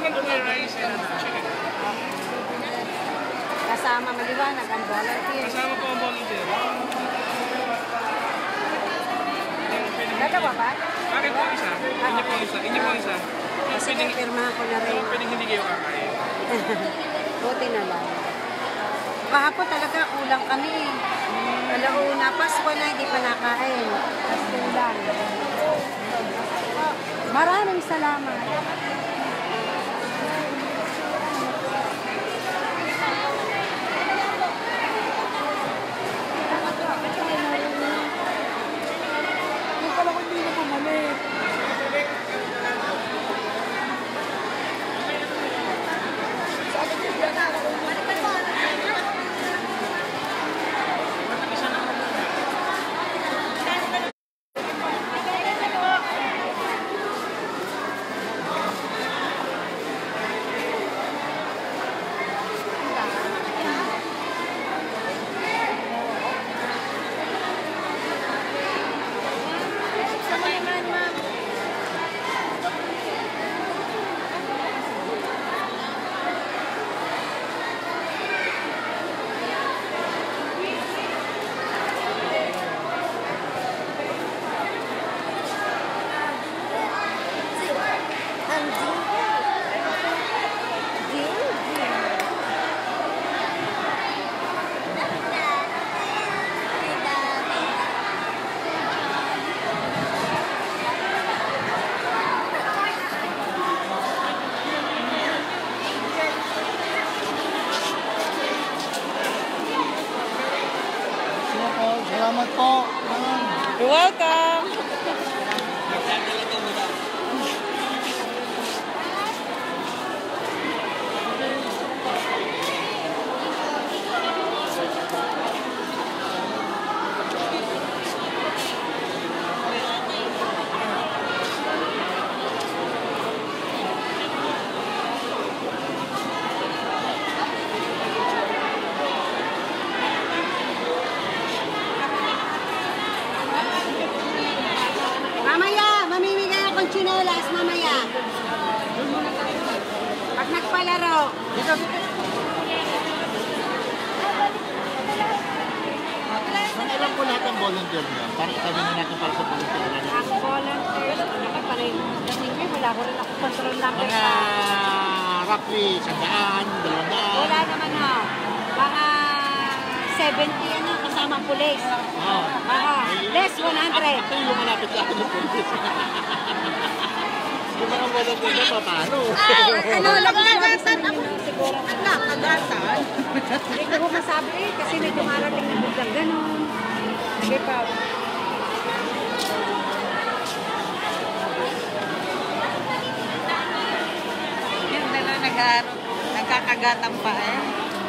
naman rice and chicken. Kasama maliwanag ang volunteer. Kasama po ang volunteer. Dalawa ba? Bakit po isa? Inyo po isa. Inyo po isa. Kasi pirmahan ko na rin. Pwedeng hindi kayo kakain. Buti na lang. Kahapon talaga kulang kami. Alauna, Pasko na hindi pa nakain. Pasko lang. Maraming salamat. Salamat po. You're welcome. Chinelas mamaya. Pag nagpalaro. Alam po lahat ang volunteer niya. Para kami na natin para sa volunteer. Ang volunteer, nakapalay. Kasi wala ko rin ako control number. Mga roughly 100, 200. Wala naman ha. Mga 70 ano, kasama ang pulis. Less 100. Ito yung malapit sa akin ng pulis. Yung mga volunteer na pa, paano? Ano, nagkagatan ako. Siguro nagkagatan. Hindi ko masabi kasi medyo marating na biglang ganun. Sige pa. Yung dala nagkakagatan pa eh.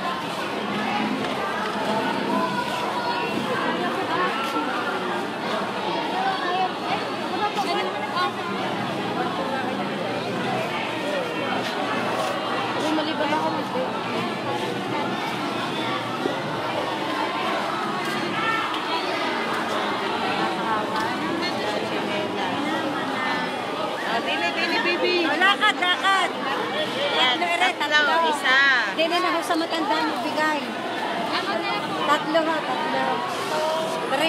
Lakad. Tatlo. Isa. Hindi na ako sa matanda magbigay. Tatlo. 3.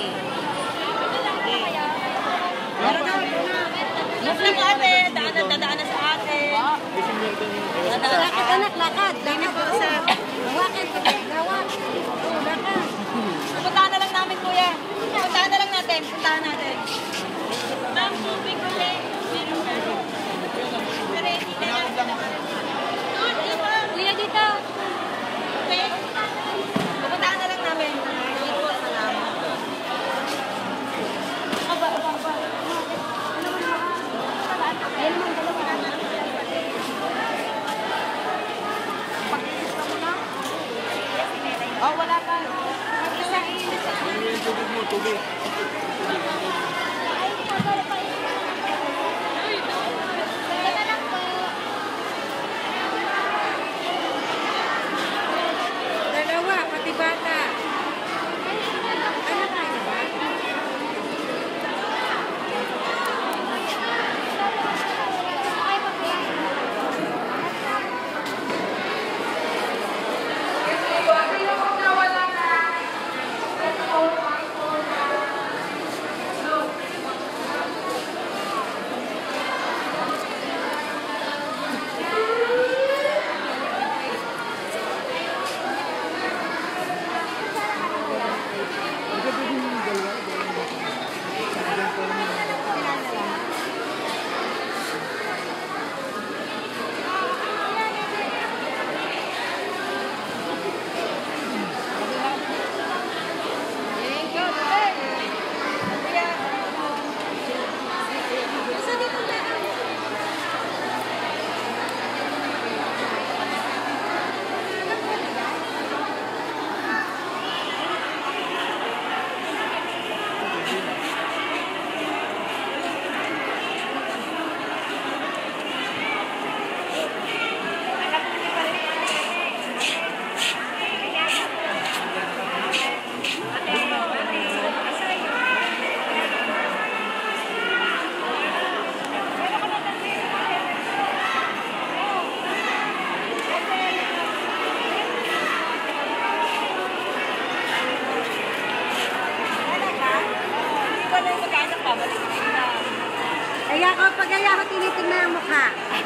Mas lang ate, daanan sa ate. Lakad anak, lakad. Hawakan ka, gawak. Lakad. Puntahan na lang namin kuya. Puntahan na lang natin. Ma'am, tubig ulit. Kuya dito. Okay. Pupuntahan na lang namin. Ayan naman, dalawa. Oh, wala pa. Tubig. kaya ako tinitignan ang mukha.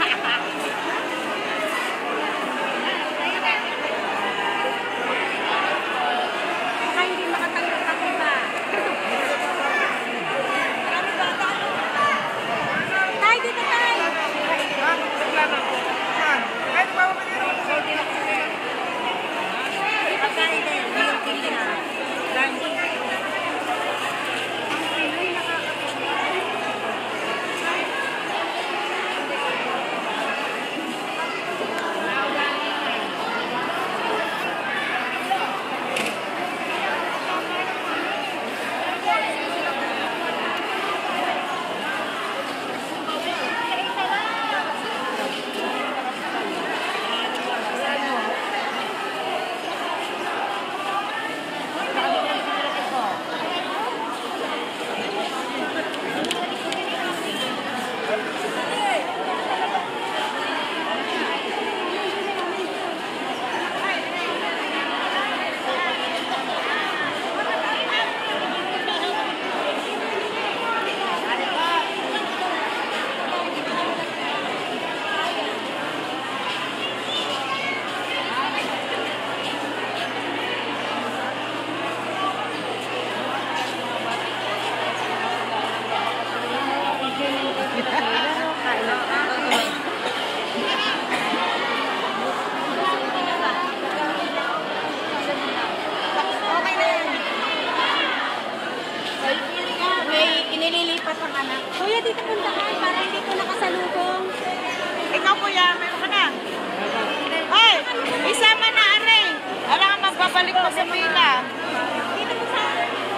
Baka hindi makatanggap ka iba. Maraming bata. Tay, dito tay. Pagkain din, yung kilina. Inililipat ang anak. Kuya, dito puntahan para hindi ko nakasalubong. Ikaw kuya, meron ka na. Ay, isama na anay. Alam nga magbabalik pa sa pila. Dito po sa...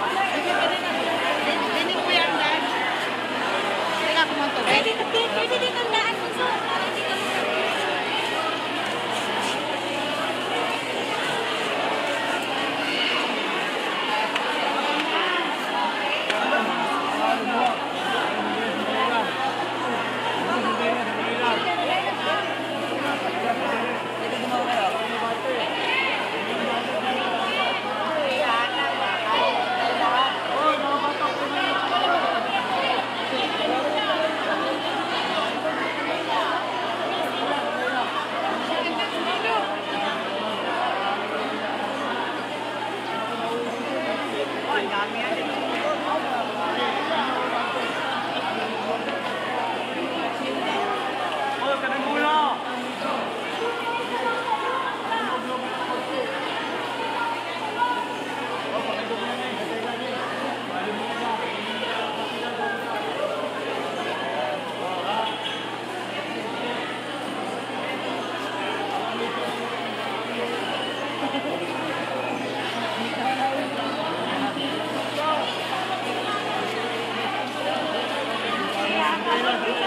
Dinig ko yan dahil. Teka ko mo to. Pwede dito ang daan po sa... Para hindi ka Thank you.